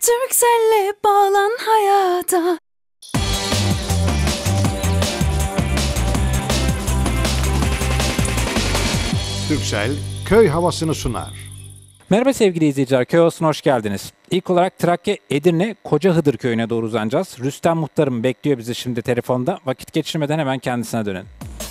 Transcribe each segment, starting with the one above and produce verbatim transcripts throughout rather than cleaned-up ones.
Turkcell'le bağlan hayata. Turkcell köy havasını sunar. Merhaba sevgili izleyiciler, köy havasına hoş geldiniz. İlk olarak Trakya Edirne Kocahıdır köyüne doğru uzanacağız. Rüstem muhtarım bekliyor bizi şimdi telefonda. Vakit geçirmeden hemen kendisine dönelim.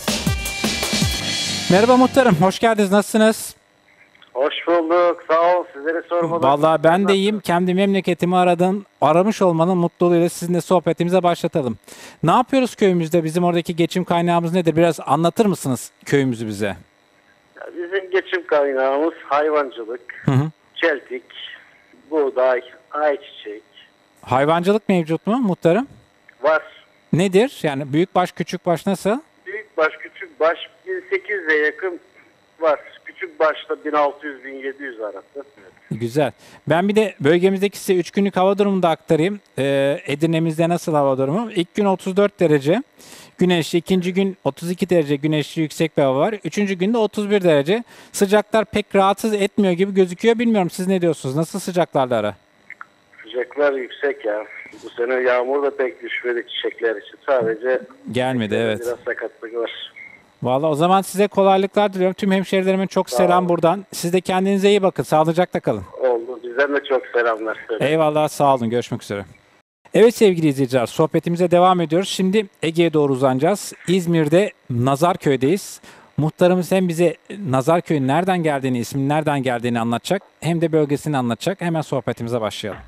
Merhaba muhtarım, hoş geldiniz. Nasılsınız? Hoş bulduk. Sağ ol. Sizleri sormadan. Vallahi ben de iyiyim. Kendi memleketimi aradın. Aramış olmanın mutluluğuyla sizinle sohbetimize başlatalım. Ne yapıyoruz köyümüzde? Bizim oradaki geçim kaynağımız nedir? Biraz anlatır mısınız köyümüzü bize? Bizim geçim kaynağımız hayvancılık, Hı hı. çeltik, buğday, ayçiçek Hayvancılık mevcut mu muhtarım? var. Nedir? Yani büyükbaş, küçükbaş nasıl? Büyükbaş, küçükbaş bin sekiz yüze yakın var. Küçükbaşta bin altı yüz bin yedi yüz arası. Evet. Güzel. Ben bir de bölgemizdeki size üç günlük hava durumunu da aktarayım. Ee, Edirne'mizde nasıl hava durumu? İlk gün otuz dört derece güneşli, ikinci gün otuz iki derece güneşli yüksek bir hava var. Üçüncü günde otuz bir derece. Sıcaklar pek rahatsız etmiyor gibi gözüküyor. Bilmiyorum siz ne diyorsunuz? Nasıl sıcaklarla ara? Sıcaklar yüksek ya. Bu sene yağmur da pek düşmedi çiçekler için. Sadece Gelmedi evet. biraz sakatlık var. Vallahi o zaman size kolaylıklar diliyorum. Tüm hemşehrilerimin çok selam buradan. Siz de kendinize iyi bakın. Sağlıcakla kalın. Oldu. Bizden de çok selamlar. Eyvallah, sağ olun. Görüşmek üzere. Evet sevgili izleyiciler, sohbetimize devam ediyoruz. Şimdi Ege'ye doğru uzanacağız. İzmir'de Nazarköy'deyiz. Muhtarımız hem bize Nazarköy'ün nereden geldiğini, isminin nereden geldiğini anlatacak, hem de bölgesini anlatacak. Hemen sohbetimize başlayalım.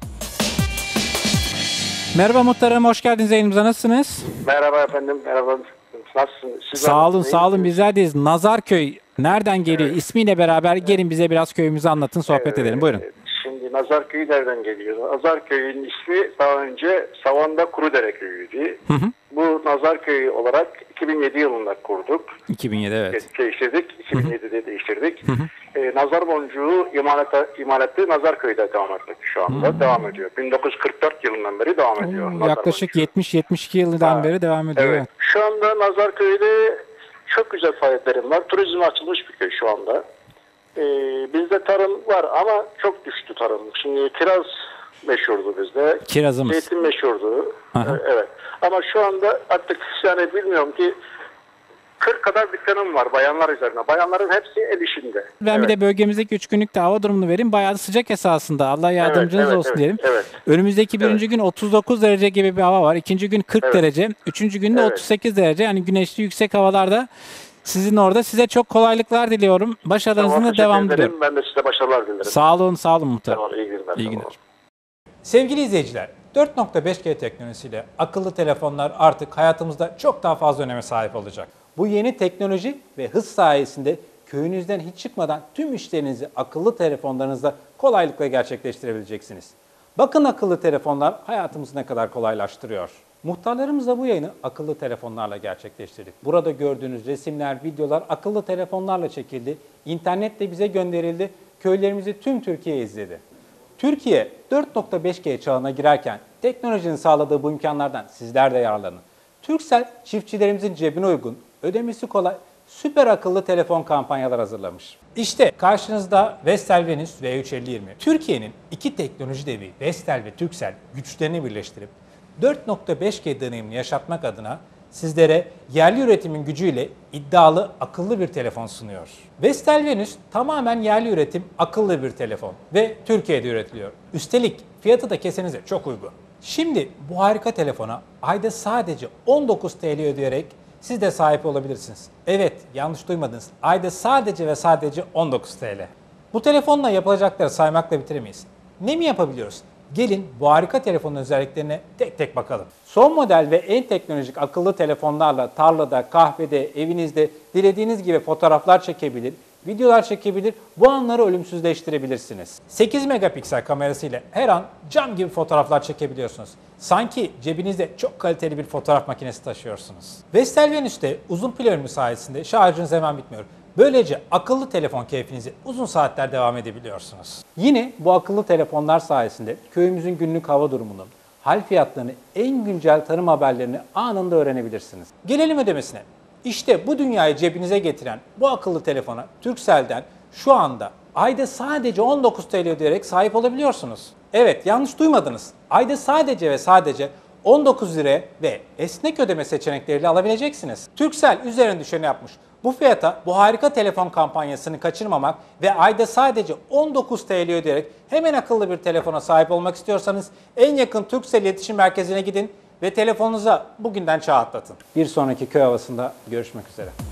Merhaba muhtarım, hoş geldiniz yayınımıza. Nasılsınız? Merhaba efendim, merhaba. Nasılsınız? Siz Sağ olun, nasılsınız? sağ olun. Bizlerdeyiz. Nazarköy nereden geliyor? Evet. İsmiyle beraber gelin bize biraz köyümüzü anlatın, sohbet evet, edelim. Buyurun. Şimdi Nazarköy nereden geliyor? Nazarköy'ün ismi daha önce Savanda Kurudere Köyü'ydü. Hı hı. Bu Nazarköy olarak iki bin yedi yılında kurduk. iki bin yedi evet. Değiştirdik. iki bin yedide hı hı. değiştirdik. Hı hı. Ee, nazar boncuğu imalata, imalatı Nazarköy'de devam etmek şu anda. Hı. Devam ediyor. bin dokuz yüz kırk dört yılından beri devam ediyor. Oo, yaklaşık yetmiş yetmiş iki yıldan ha. beri devam ediyor. Evet. Şu anda Nazarköy'de çok güzel faaliyetlerim var. Turizme açılmış bir köy şu anda. Ee, bizde tarım var ama çok düştü tarım. Şimdi kiraz meşhurdu bizde. Kirazımız. Zeytin meşhurdu. Ee, evet. Ama şu anda artık yani bilmiyorum ki kırk kadar dükkanım var bayanlar üzerine. Bayanların hepsi el işinde. Ben evet. bir de bölgemizdeki üç günlük de hava durumunu vereyim. Bayağı sıcak esasında. Allah yardımcınız evet, evet, olsun evet, diyelim. Evet. Önümüzdeki birinci evet. gün otuz dokuz derece gibi bir hava var. İkinci gün kırk evet. derece. Üçüncü günde evet. otuz sekiz derece. Yani güneşli yüksek havalarda sizin orada. Size çok kolaylıklar diliyorum. Başarılarınızın tamam, da devam diliyorum. Ben de size başarılar dilerim. Sağ olun, sağ olun muhtar. Tamam, iyi günler. İyi günler. Tamam. Sevgili izleyiciler, dört nokta beş G teknolojisiyle akıllı telefonlar artık hayatımızda çok daha fazla öneme sahip olacak. Bu yeni teknoloji ve hız sayesinde köyünüzden hiç çıkmadan tüm işlerinizi akıllı telefonlarınızla kolaylıkla gerçekleştirebileceksiniz. Bakın akıllı telefonlar hayatımızı ne kadar kolaylaştırıyor. Muhtarlarımızla bu yayını akıllı telefonlarla gerçekleştirdik. Burada gördüğünüz resimler, videolar akıllı telefonlarla çekildi. İnternetle bize gönderildi. Köylerimizi tüm Türkiye izledi. Türkiye dört nokta beş G çağına girerken teknolojinin sağladığı bu imkanlardan sizler de yararlanın. Turkcell çiftçilerimizin cebine uygun, ödemesi kolay, süper akıllı telefon kampanyalar hazırlamış. İşte karşınızda Vestel Venus V üç elli yirmi. Türkiye'nin iki teknoloji devi Vestel ve Turkcell güçlerini birleştirip dört nokta beş G deneyimini yaşatmak adına sizlere yerli üretimin gücüyle iddialı akıllı bir telefon sunuyor. Vestel Venus tamamen yerli üretim akıllı bir telefon ve Türkiye'de üretiliyor. Üstelik fiyatı da kesenize çok uygun. Şimdi bu harika telefona ayda sadece on dokuz TL ödeyerek siz de sahip olabilirsiniz. Evet, yanlış duymadınız. Ayda sadece ve sadece on dokuz TL. Bu telefonla yapılacakları saymakla bitiremeyiz. Ne mi yapabiliyoruz? Gelin bu harika telefonun özelliklerine tek tek bakalım. Son model ve en teknolojik akıllı telefonlarla tarlada, kahvede, evinizde dilediğiniz gibi fotoğraflar çekebilir, videolar çekebilir, bu anları ölümsüzleştirebilirsiniz. sekiz megapiksel kamerasıyla her an cam gibi fotoğraflar çekebiliyorsunuz. Sanki cebinizde çok kaliteli bir fotoğraf makinesi taşıyorsunuz. Vestel Venus'te uzun pil ömrü sayesinde şarjınız hemen bitmiyor. Böylece akıllı telefon keyfinizi uzun saatler devam edebiliyorsunuz. Yine bu akıllı telefonlar sayesinde köyümüzün günlük hava durumunu, hal fiyatlarını, en güncel tarım haberlerini anında öğrenebilirsiniz. Gelelim ödemesine. İşte bu dünyayı cebinize getiren bu akıllı telefona Turkcell'den şu anda ayda sadece on dokuz T L ödeyerek sahip olabiliyorsunuz. Evet, yanlış duymadınız. Ayda sadece ve sadece on dokuz liraya ve esnek ödeme seçenekleriyle alabileceksiniz. Turkcell üzerine düşeni yapmış. Bu fiyata bu harika telefon kampanyasını kaçırmamak ve ayda sadece on dokuz T L ödeyerek hemen akıllı bir telefona sahip olmak istiyorsanız en yakın Turkcell iletişim merkezine gidin ve telefonunuza bugünden çağ atlatın. Bir sonraki köy havasında görüşmek üzere.